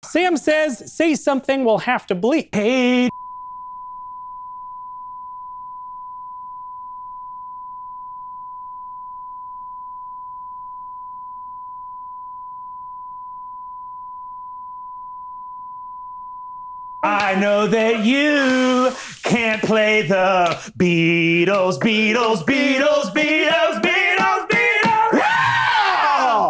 Sam says, say something we'll have to bleep. Hey. I know that you can't play the Beatles, Beatles, Beatles, Beatles, Beatles.